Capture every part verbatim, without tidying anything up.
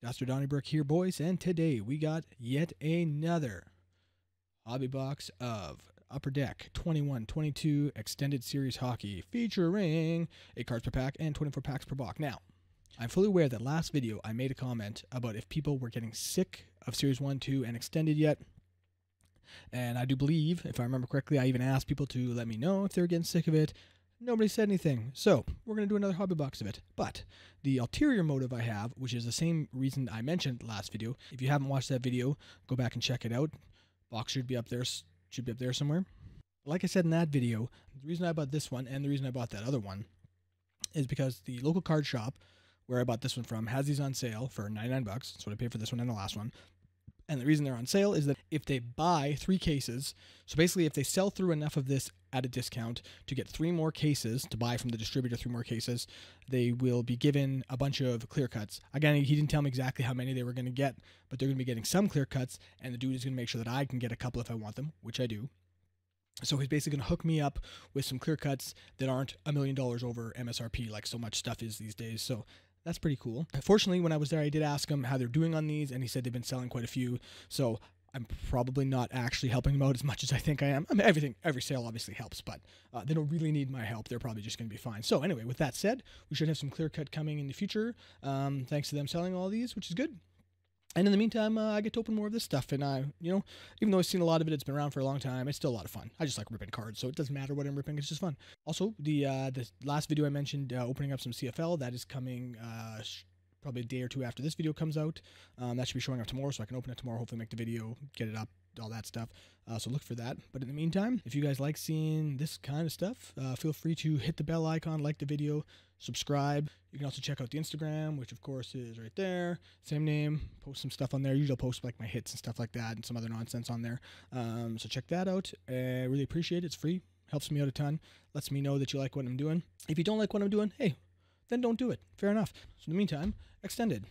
Doctor Donnybrook here, boys, and today we got yet another hobby box of Upper Deck twenty-one twenty-two Extended Series Hockey featuring eight cards per pack and twenty-four packs per box. Now, I'm fully aware that last video I made a comment about if people were getting sick of Series one, two, and Extended yet. And I do believe, if I remember correctly, I even asked people to let me know if they were getting sick of it. Nobody said anything, so we're going to do another hobby box of it. But the ulterior motive I have, which is the same reason I mentioned last video, if you haven't watched that video, go back and check it out. Box should be up there, should be up there somewhere. Like I said in that video, the reason I bought this one and the reason I bought that other one is because the local card shop where I bought this one from has these on sale for ninety-nine bucks. That's what I paid for this one and the last one. And the reason they're on sale is that if they buy three cases, so basically if they sell through enough of this at a discount to get three more cases, to buy from the distributor three more cases, they will be given a bunch of clear cuts. Again, he didn't tell me exactly how many they were going to get, but they're going to be getting some clear cuts, and the dude is going to make sure that I can get a couple if I want them, which I do. So he's basically going to hook me up with some clear cuts that aren't a million dollars over M S R P like so much stuff is these days. So that's pretty cool. Fortunately, when I was there, I did ask him how they're doing on these, and he said they've been selling quite a few. So I'm probably not actually helping them out as much as I think I am. I mean, everything, every sale obviously helps, but uh, they don't really need my help. They're probably just going to be fine. So anyway, with that said, we should have some clear cut coming in the future, um, thanks to them selling all these, which is good. And in the meantime, uh, I get to open more of this stuff, and I, you know, even though I've seen a lot of it, it's been around for a long time, it's still a lot of fun. I just like ripping cards, so it doesn't matter what I'm ripping, it's just fun. Also, the uh, the last video I mentioned, uh, opening up some C F L, that is coming uh, probably a day or two after this video comes out. Um, that should be showing up tomorrow, so I can open it tomorrow, hopefully make the video, get it up, all that stuff. Uh, so look for that. But in the meantime, if you guys like seeing this kind of stuff, uh, feel free to hit the bell icon, like the video, subscribe. You can also check out the Instagram, which of course is right there. Same name. Post some stuff on there. Usually I'll post like my hits and stuff like that and some other nonsense on there. Um, so check that out. I uh, really appreciate it. It's free. Helps me out a ton. Lets me know that you like what I'm doing. If you don't like what I'm doing, hey, then don't do it. Fair enough. So in the meantime, Extended.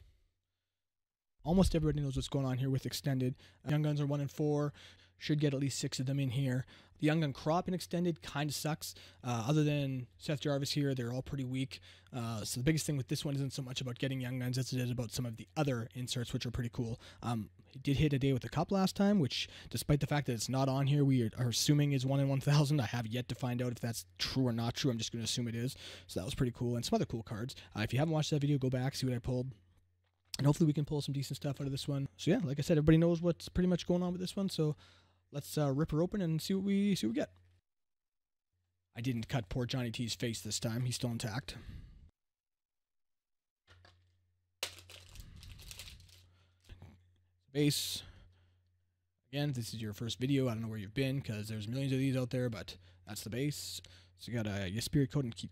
Almost everybody knows what's going on here with Extended. Uh, Young Guns are one and four. Should get at least six of them in here. The Young Gun crop in Extended kind of sucks. Uh, other than Seth Jarvis here, they're all pretty weak. Uh, so the biggest thing with this one isn't so much about getting Young Guns as it is about some of the other inserts, which are pretty cool. Um, he did hit a day with the cup last time, which, despite the fact that it's not on here, we are, are assuming is one in one thousand. I have yet to find out if that's true or not true. I'm just going to assume it is. So that was pretty cool. And some other cool cards. Uh, if you haven't watched that video, go back, see what I pulled. And hopefully we can pull some decent stuff out of this one. So yeah, like I said, everybody knows what's pretty much going on with this one. So let's uh, rip her open and see what we see what we get. I didn't cut poor Johnny T's face this time. He's still intact. Base. Again, if this is your first video, I don't know where you've been because there's millions of these out there, but that's the base. So you got a uh, Jesperi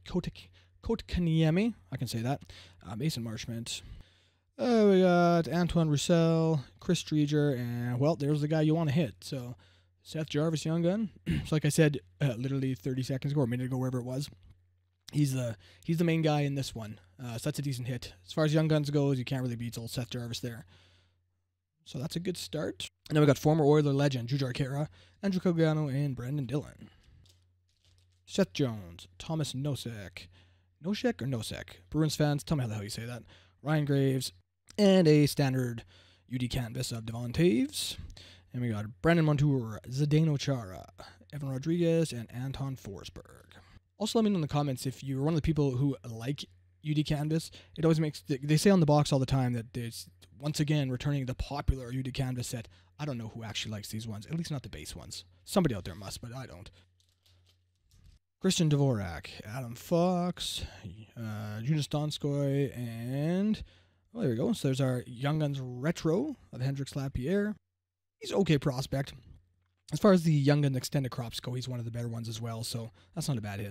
Kotkaniemi. I can say that. Uh, Mason Marchment. Uh, we got Antoine Roussel, Chris Streeger, and, well, there's the guy you want to hit. So, Seth Jarvis, Young Gun. So, like I said, uh, literally thirty seconds ago or a minute ago, wherever it was, he's the he's the main guy in this one. Uh, so that's a decent hit. As far as Young Guns goes, you can't really beat old Seth Jarvis there. So that's a good start. And then we got former Oiler legend, Jujhar Khaira, Andrew Cogano, and Brandon Dillon. Seth Jones, Thomas Nosek. Nosek or Nosek? Bruins fans, tell me how the hell you say that. Ryan Graves. And a standard U D canvas of Devon Taves. And we got Brandon Montour, Zdeno Chara, Evan Rodriguez, and Anton Forsberg. Also, let me know in the comments if you're one of the people who like U D canvas. It always makes, they say on the box all the time that there's, once again, returning the popular U D canvas set. I don't know who actually likes these ones, at least not the base ones. Somebody out there must, but I don't. Christian Dvorak, Adam Fox, uh, Jonas Donskoy, and... well, there we go. So there's our Young Guns Retro of Hendrix Lapierre. He's an okay prospect. As far as the Young Guns extended crops go, he's one of the better ones as well, so that's not a bad hit.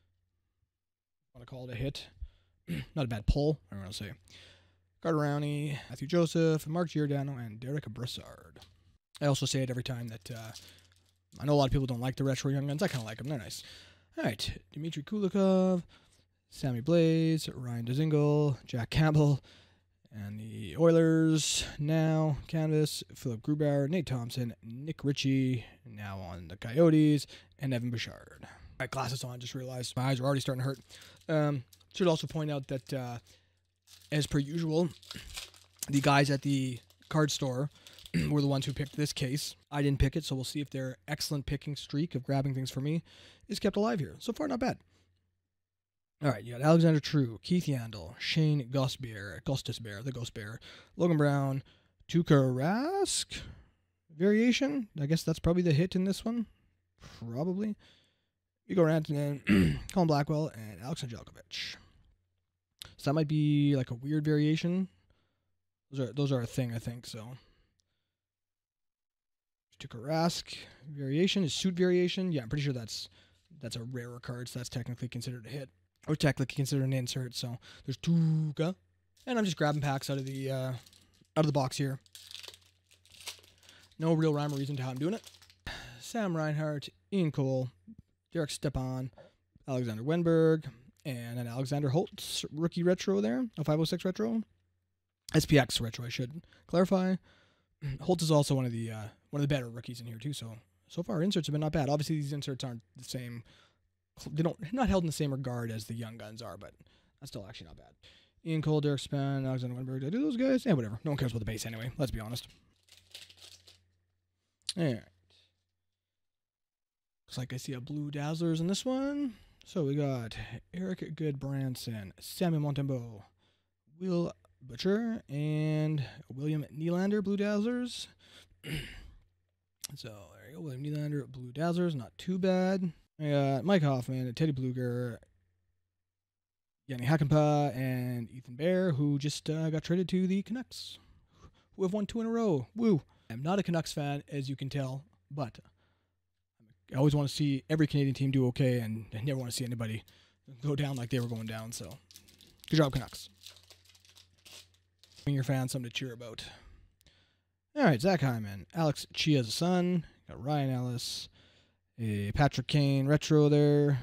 I want to call it a hit. Not a bad pull, I don't want to say. Carter Rowney, Matthew Joseph, Mark Giordano, and Derek Brassard. I also say it every time that uh, I know a lot of people don't like the Retro Young Guns. I kind of like them. They're nice. All right. Dmitry Kulikov, Sammy Blaze, Ryan Dzingel, Jack Campbell, and the Oilers now, canvas, Philip Grubauer, Nate Thompson, Nick Ritchie, now on the Coyotes, and Evan Bouchard. All right, glasses on, just realized my eyes are already starting to hurt. Um, should also point out that, uh, as per usual, the guys at the card store were the ones who picked this case. I didn't pick it, so we'll see if their excellent picking streak of grabbing things for me is kept alive here. So far, not bad. All right, you got Alexander True, Keith Yandel, Shane Gosbear, Gostisbear, the Ghost Bear, Logan Brown, Tuukka Rask, variation. I guess that's probably the hit in this one. Probably. Igor Rantanen, Colin Blackwell, and Alex Nedeljkovic. So that might be like a weird variation. Those are those are a thing, I think. So Tuukka Rask variation is suit variation. Yeah, I'm pretty sure that's that's a rarer card, so that's technically considered a hit. Or technically considered an insert, so there's Tuukka. And I'm just grabbing packs out of the uh, out of the box here. No real rhyme or reason to how I'm doing it. Sam Reinhart, Ian Cole, Derek Stepan, Alexander Wenberg, and an Alexander Holtz rookie retro there, a five oh six retro. S P X retro, I should clarify. Holtz is also one of the uh, one of the better rookies in here too, so so far inserts have been not bad. Obviously these inserts aren't the same. They don't not held in the same regard as the young guns are, but that's still actually not bad. Ian Cole, Derek Span, Alexander Wenberg. Did I do those guys? Yeah, whatever. No one cares about the base anyway. Let's be honest. All right. Looks like I see a blue Dazzlers in this one. So we got Eric Goodbranson, Sammy Montembeau, Will Butcher, and William Nylander, blue Dazzlers. So there you go, William Nylander, blue Dazzlers, not too bad. I got Mike Hoffman, Teddy Bluger, Yanni Hakanpää, and Ethan Bear, who just uh, got traded to the Canucks, who have won two in a row. Woo! I'm not a Canucks fan, as you can tell, but I always want to see every Canadian team do okay, and I never want to see anybody go down like they were going down, so good job, Canucks. Bring your fans something to cheer about. All right, Zach Hyman, Alex Chia's son, got Ryan Ellis, a Patrick Kane retro there.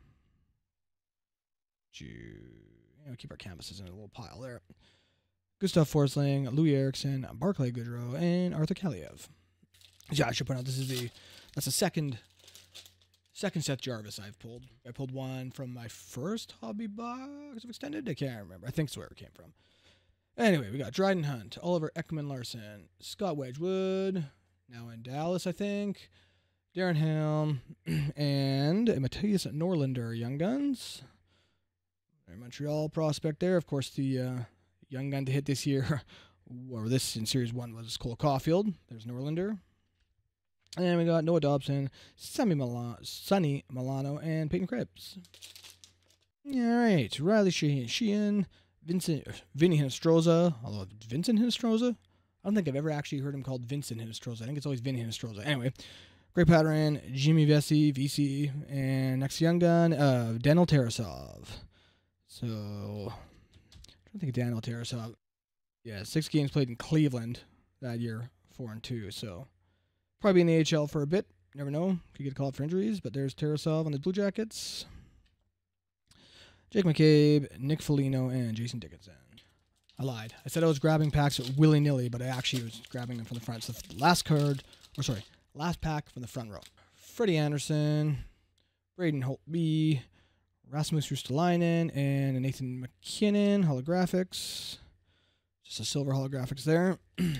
You know, keep our canvases in a little pile there. Gustav Forsling, Louis Eriksson, Barclay Goodrow, and Arthur Kaliev. Yeah, I should point out this is the that's the second second Seth Jarvis I've pulled. I pulled one from my first hobby box of extended. I can't remember. I think it's where it came from. Anyway, we got Dryden Hunt, Oliver Ekman Larson, Scott Wedgwood, now in Dallas, I think. Darren Helm, and a Matthias Norlinder Young Guns. Montreal prospect there. Of course, the uh, young gun to hit this year, or this in Series one, was Cole Caulfield. There's Norlinder. And we got Noah Dobson, Sammy Milano, Sonny Milano, and Peyton Krebs. All right, Riley Sheehan, Sheehan Vincent, Vinny Hinostroza, although Vincent Hinostroza? I don't think I've ever actually heard him called Vincent Hinostroza. I think it's always Vinny Hinostroza. Anyway, Greg Patteran, Jimmy Vesey, V C, and next young gun, uh, Daniel Tarasov. So, I'm trying to think of Daniel Tarasov. Yeah, six games played in Cleveland that year, four and two. So, probably in the A H L for a bit. Never know. Could get called for injuries. But there's Tarasov on the Blue Jackets. Jake McCabe, Nick Foligno, and Jason Dickinson. I lied. I said I was grabbing packs willy-nilly, but I actually was grabbing them from the front. So, the last card, or sorry, last pack from the front row. Freddie Anderson, Braden Holtby, Rasmus Ristolainen, and Nathan McKinnon, holographics. Just a silver holographics there.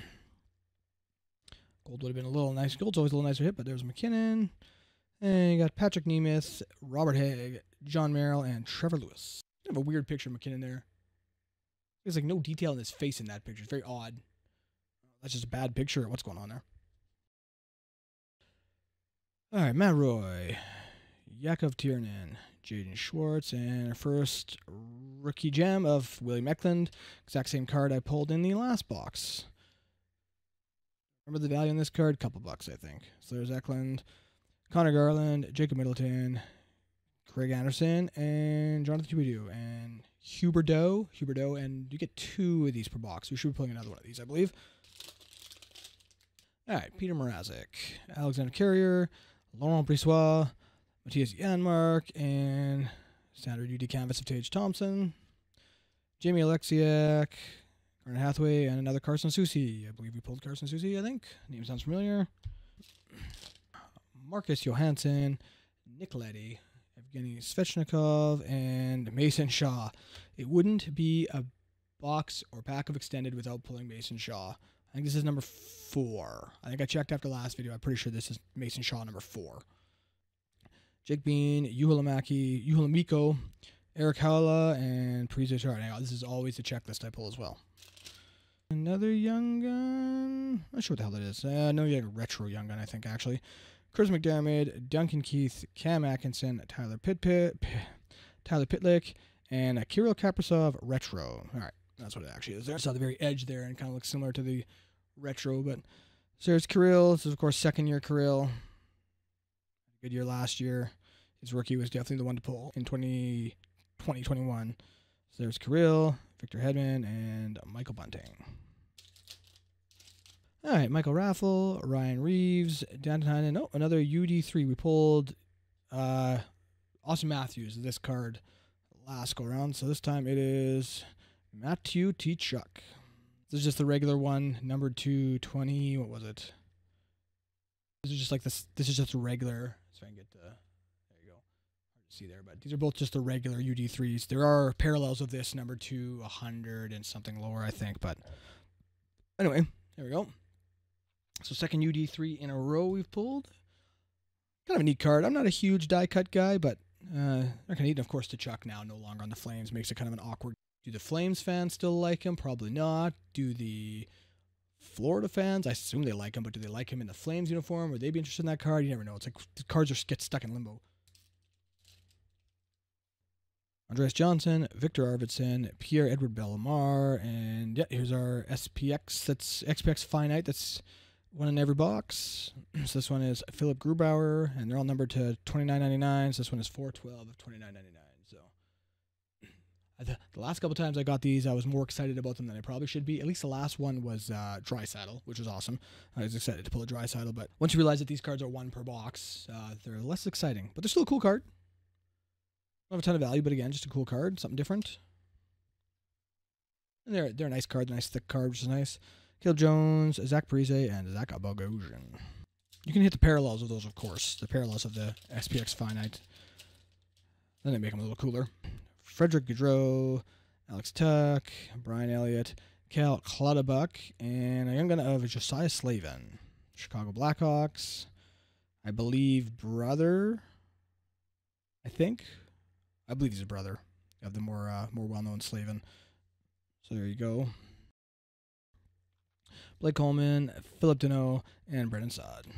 Gold would have been a little nice. Gold's always a little nicer hit, but there's McKinnon. And you got Patrick Nemeth, Robert Haig, John Merrill, and Trevor Lewis. Kind of a weird picture of McKinnon there. There's like no detail in his face in that picture. It's very odd. That's just a bad picture. What's going on there? All right, Matt Roy, Yakov Tiernan, Jaden Schwartz, and our first rookie gem of William Eklund. Exact same card I pulled in the last box. Remember the value on this card? Couple bucks, I think. So there's Eklund, Connor Garland, Jacob Middleton, Craig Anderson, and Jonathan Huberdeau, and Huberdeau, Huberdeau, and you get two of these per box. We should be pulling another one of these, I believe. All right, Peter Mrazek, Alexander Carrier, Laurent Brissois, Matthias Janmark, and standard U D canvas of Tage Thompson, Jamie Alexiak, Garnet Hathaway, and another Carson Soucy. I believe we pulled Carson Soucy, I think. Name sounds familiar. Marcus Johansson, Nick Leddy, Evgeny Svechnikov, and Mason Shaw. It wouldn't be a box or pack of extended without pulling Mason Shaw. I think this is number four. I think I checked after last video. I'm pretty sure this is Mason Shaw number four. Jake Bean, Yuhulamaki, Yuhulamiko, Eric Howla, and Prizo Chart. This is always the checklist I pull as well. Another Young Gun. I'm not sure what the hell it is. Uh, no, yeah, retro Young Gun, I think, actually. Chris McDermott, Duncan Keith, Cam Atkinson, Tyler Pitpit, P Tyler Pitlick, and uh, Kirill Kaprizov retro. All right, that's what it actually is. There, I saw the very edge there, and kind of looks similar to the retro. But so there's Kirill. This is of course second year Kirill. Good year last year. His rookie was definitely the one to pull in twenty twenty-one. So there's Kirill, Victor Hedman, and Michael Bunting. All right, Michael Raffle, Ryan Reeves, Dan Heinen. Oh, another U D three. We pulled uh, Austin Matthews, this card, last go around. So this time it is Matthew Tkachuk. This is just the regular one, number two twenty. What was it? This is just like this. This is just a regular. So I can get the. There you go. Hard to see there, but these are both just the regular U D threes. There are parallels of this number two, a hundred and something lower, I think. But anyway, there we go. So second U D three in a row we've pulled. Kind of a neat card. I'm not a huge die cut guy, but uh, they're kind of neat. Of course, Tkachuk now no longer on the Flames makes it kind of an awkward. Do the Flames fans still like him? Probably not. Do the Florida fans? I assume they like him, but do they like him in the Flames uniform? Would they be interested in that card? You never know. It's like the cards are get stuck in limbo. Andreas Johnson, Victor Arvidsson, Pierre-Edouard Bellemare, and yeah, here's our S P X. That's X P X Finite. That's one in every box. So this one is Philip Grubauer, and they're all numbered to twenty-nine ninety-nine. So this one is four twelve of twenty-nine ninety-nine. So the, the last couple times I got these, I was more excited about them than I probably should be. At least the last one was uh, Draisaitl, which was awesome. I was excited to pull a Draisaitl, but once you realize that these cards are one per box, uh, they're less exciting. But they're still a cool card. Don't have a ton of value, but again, just a cool card, something different. And they're they're a nice card, nice thick card, which is nice. Caleb Jones, Zach Parise, and Zach Bogosian. You can hit the parallels of those, of course. The parallels of the S P X Finite. Then they make them a little cooler. Frederick Gaudreau, Alex Tuck, Brian Elliott, Cal Clutterbuck, and a young gun of Josiah Slavin. Chicago Blackhawks. I believe brother. I think. I believe he's a brother of the more uh, more well-known Slavin. So there you go. Blake Coleman, Philip Deneau, and Brendan Saad.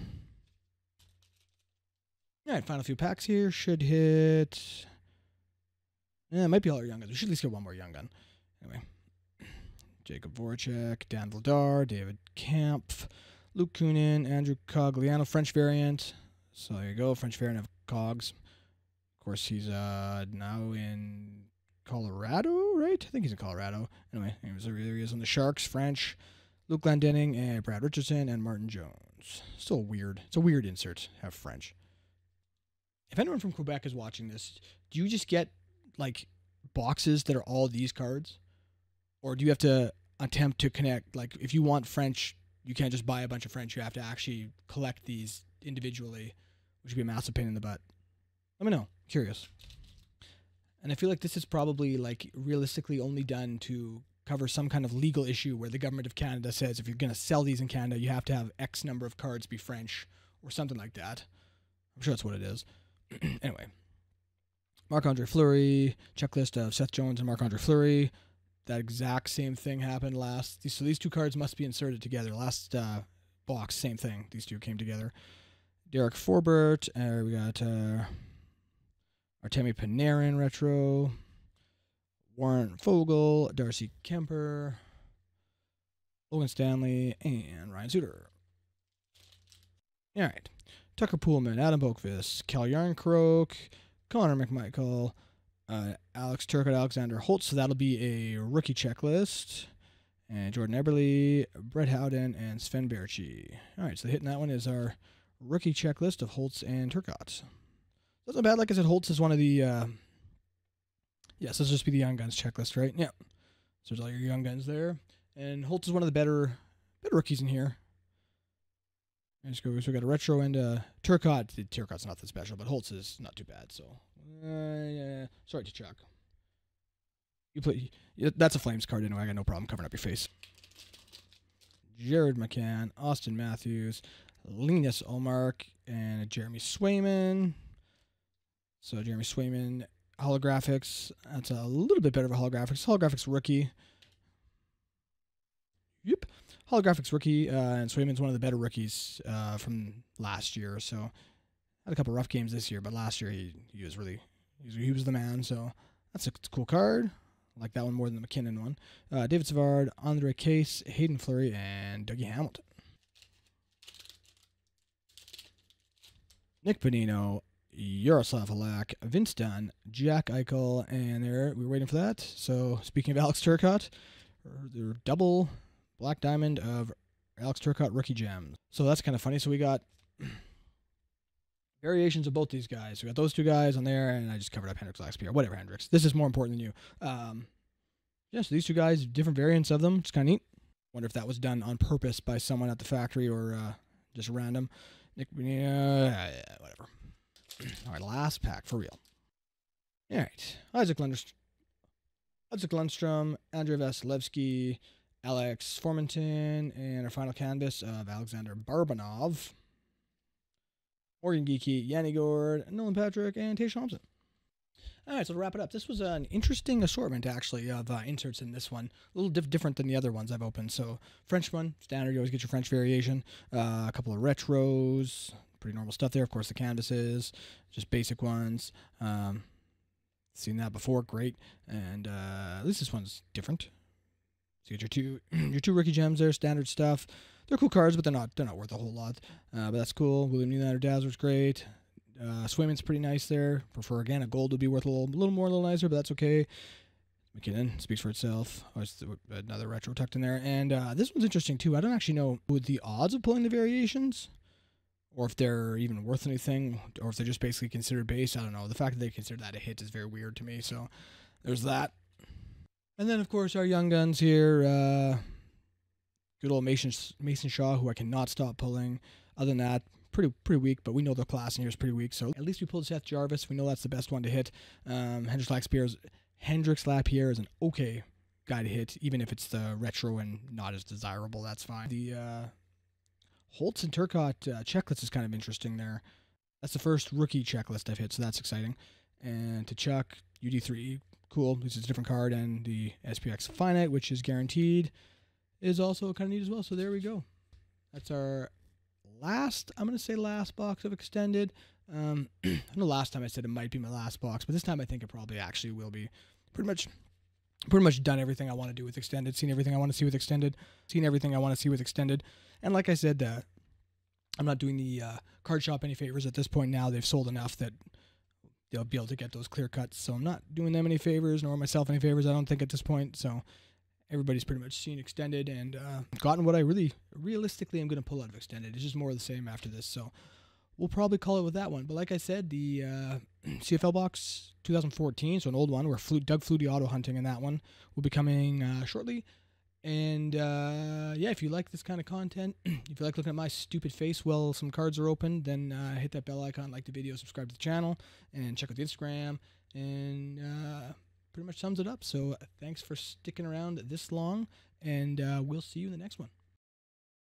All right, final few packs here. Should hit... Yeah, it might be all our young guns. We should at least get one more young gun. Anyway. Jacob Voracek, Dan Vladar, David Kampf, Luke Kunin, Andrew Cogliano, French variant. So there you go, French variant of Cogs. Of course, he's uh, now in Colorado, right? I think he's in Colorado. Anyway, there he is on the Sharks, French. Luke Glendening, and Brad Richardson, and Martin Jones. Still weird. It's a weird insert, have French. If anyone from Quebec is watching this, do you just get, like, boxes that are all these cards? Or do you have to attempt to connect, like, if you want French, you can't just buy a bunch of French, you have to actually collect these individually, which would be a massive pain in the butt. Let me know. Curious. And I feel like this is probably, like, realistically only done to cover some kind of legal issue where the government of Canada says if you're going to sell these in Canada, you have to have X number of cards be French or something like that. I'm sure that's what it is. Anyway. Marc-Andre Fleury, checklist of Seth Jones and Marc-Andre Fleury. That exact same thing happened last. So these two cards must be inserted together. Last uh, box, same thing. These two came together. Derek Forbert. Uh, we got uh, Artemi Panarin retro. Warren Fogle, Darcy Kemper, Logan Stanley, and Ryan Suter. All right. Tucker Poolman, Adam Boakvist, Cal Yarncroke, Connor McMichael, uh, Alex Turcotte, Alexander Holtz. So that'll be a rookie checklist. And Jordan Eberle, Brett Howden, and Sven Berchi. All right, so hitting that one is our rookie checklist of Holtz and Turcotte. That's not bad. Like I said, Holtz is one of the... Uh, Yes, this will just be the Young Guns checklist, right? Yeah. So there's all your Young Guns there. And Holtz is one of the better better rookies in here. Let's go. So we got a retro and a Turcotte. Turcotte's not that special, but Holtz is not too bad. So, uh, yeah. Sorry to Chuck. You play. That's a Flames card anyway. I got no problem covering up your face. Jared McCann, Austin Matthews, Linus Ulmark, and Jeremy Swayman. So Jeremy Swayman, holographics. That's a little bit better of a holographics. Holographics rookie. Yep. Holographics rookie, uh, and Swayman's one of the better rookies uh, from last year. So had a couple rough games this year, but last year he, he was really he was, he was the man. So that's a cool card. I like that one more than the McKinnon one. Uh, David Savard, Andre Case, Hayden Fleury, and Dougie Hamilton. Nick Bonino, Yaroslav Halak, Vince Dunn, Jack Eichel, and there we were waiting for that. So speaking of Alex Turcotte, their double Black Diamond of Alex Turcotte rookie gems. So that's kind of funny. So we got variations of both these guys. We got those two guys on there, and I just covered up Hendricks last year. Whatever, Hendricks. This is more important than you. Um, yeah, so these two guys, different variants of them. It's kind of neat. Wonder if that was done on purpose by someone at the factory or uh, just random. Nick, uh, yeah, whatever. All right, last pack for real. All right, Isaac Lundstrom, Isaac Lundstrom, Andrei Vasilevsky, Alex Formenton, and our final canvas of Alexander Barbanov, Morgan Geeky, Yanni Gord, Nolan Patrick, and Tage Thompson. All right, so to wrap it up, this was an interesting assortment, actually, of uh, inserts in this one. A little diff different than the other ones I've opened. So French one, standard, you always get your French variation. Uh, a couple of retros, pretty normal stuff there. Of course, the canvases, just basic ones. Um, seen that before, great. And uh, at least this one's different. So you get your two, your two rookie gems there, standard stuff. They're cool cards, but they're not they're not worth a whole lot. Uh, but that's cool. William Nylander Dazzler's great. Uh, Swayman's pretty nice there. Prefer again a gold would be worth a little, little more, a little nicer, but that's okay. McKinnon speaks for itself. Oh, it's another retro tucked in there, and uh, this one's interesting too. I don't actually know with the odds of pulling the variations, or if they're even worth anything, or if they're just basically considered base. I don't know. The fact that they consider that a hit is very weird to me. So there's that. And then of course our young guns here. Uh, good old Mason Mason Shaw, who I cannot stop pulling. Other than that, pretty pretty weak, but we know the class in here is pretty weak, so at least we pulled Seth Jarvis. We know that's the best one to hit. Um, Hendricks Lapierre, Hendricks Lapierre is an okay guy to hit, even if it's the retro and not as desirable. That's fine. The uh, Holtz and Turcotte uh, checklist is kind of interesting there. That's the first rookie checklist I've hit, so that's exciting. And to Chuck, U D three, cool. This is a different card, and the S P X Finite, which is guaranteed, is also kind of neat as well. So there we go. That's our last, I'm going to say last box of Extended. Um, I know last time I said it might be my last box, but this time I think it probably actually will be. Pretty much pretty much done everything I want to do with Extended, seen everything I want to see with Extended, seen everything I want to see with Extended. And like I said, uh, I'm not doing the uh, card shop any favors at this point now. They've sold enough that they'll be able to get those clear cuts. So I'm not doing them any favors, nor myself any favors, I don't think, at this point. So everybody's pretty much seen Extended and uh, gotten what I really, realistically, am going to pull out of Extended. It's just more of the same after this. So we'll probably call it with that one. But like I said, the uh, C F L box twenty fourteen, so an old one, where Flu Doug Flutie auto hunting in that one will be coming uh, shortly. And uh, yeah, if you like this kind of content, if you like looking at my stupid face while some cards are open, then uh, hit that bell icon, like the video, subscribe to the channel, and check out the Instagram. And uh, pretty much sums it up. So thanks for sticking around this long, and uh, we'll see you in the next one.